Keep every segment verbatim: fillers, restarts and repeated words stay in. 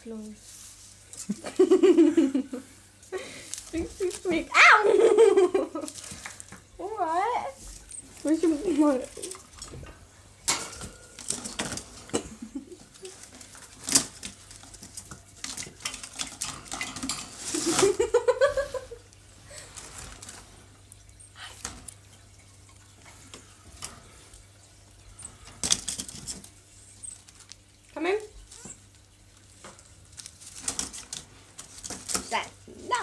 luôn. Miệt áo. Đúng rồi. Với chung mà. Come in. That no.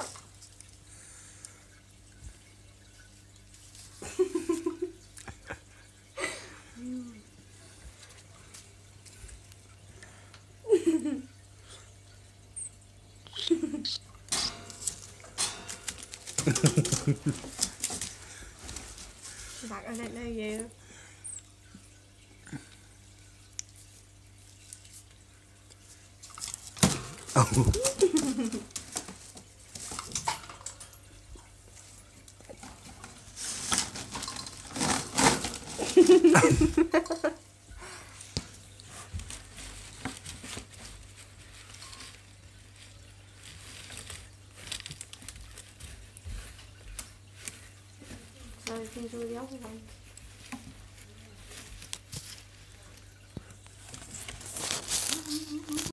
Đặt ở đây đây gì? Oh. Rồi, thì tôi giáo không